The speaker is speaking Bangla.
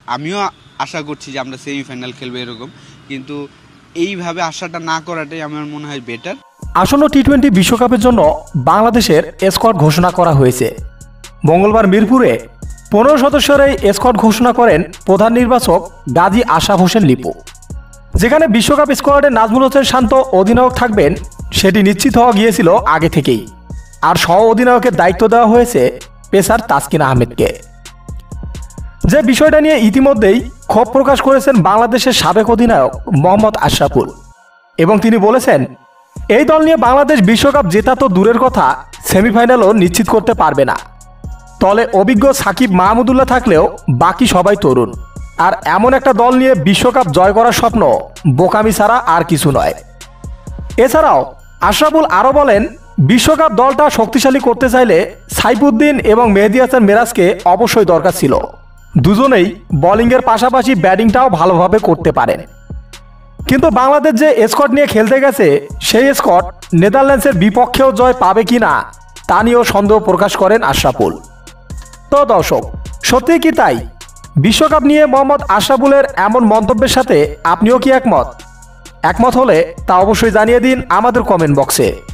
আমিও আশা করছি যে আমরা সেমিফাইনাল খেলবো এরকম, কিন্তু এইভাবে আশাটা না করাটাই আমার মনে হয় বেটার। আসন্ন টি-20 বিশ্বকাপের জন্য বাংলাদেশের স্কোয়াড ঘোষণা করা হয়েছে। মঙ্গলবার মিরপুরে 15 সদস্যের এই স্কোয়াড ঘোষণা করেন প্রধান নির্বাচক গাজী আশরাফ হোসেন লিপু। যেখানে বিশ্বকাপ স্কোয়াডে নাজমুল হোসেন শান্ত অধিনায়ক থাকবেন সেটি নিশ্চিত হওয়া গিয়েছিল আগে থেকেই, আর সহ অধিনায়কের দায়িত্ব দেওয়া হয়েছে পেসার তাসকিন আহমেদকে। যে বিষয়টা নিয়ে ইতিমধ্যেই ক্ষোভ প্রকাশ করেছেন বাংলাদেশের সাবেক অধিনায়ক মোহাম্মদ আশরাফুল, এবং তিনি বলেছেন এই দল নিয়ে বাংলাদেশ বিশ্বকাপ জেতা তো দূরের কথা, সেমিফাইনালও নিশ্চিত করতে পারবে না। দলে অভিজ্ঞ সাকিব মাহমুদুল্লাহ থাকলেও বাকি সবাই তরুণ, আর এমন একটা দল নিয়ে বিশ্বকাপ জয় করার স্বপ্ন বোকামি ছাড়া আর কিছু নয়। এছাড়াও আশরাফুল আরও বলেন, বিশ্বকাপ দলটা শক্তিশালী করতে চাইলে সাইফুদ্দিন এবং মেহেদী হাসান মিরাজকে অবশ্যই দরকার ছিল। দুজনেই বোলিংয়ের পাশাপাশি ব্যাটিংটাও ভালোভাবে করতে পারেন। কিন্তু বাংলাদেশ যে স্কোয়াড নিয়ে খেলতে গেছে সেই স্কোয়াড নেদারল্যান্ডসের বিপক্ষেও জয় পাবে কিনা তা নিয়েও সন্দেহ প্রকাশ করেন আশরাফুল। তো দর্শক, সত্যি কি তাই? বিশ্বকাপ নিয়ে মোহাম্মদ আশরাফুলের এমন মন্তব্যের সাথে আপনিও কি একমত? একমত হলে তা অবশ্যই জানিয়ে দিন আমাদের কমেন্ট বক্সে।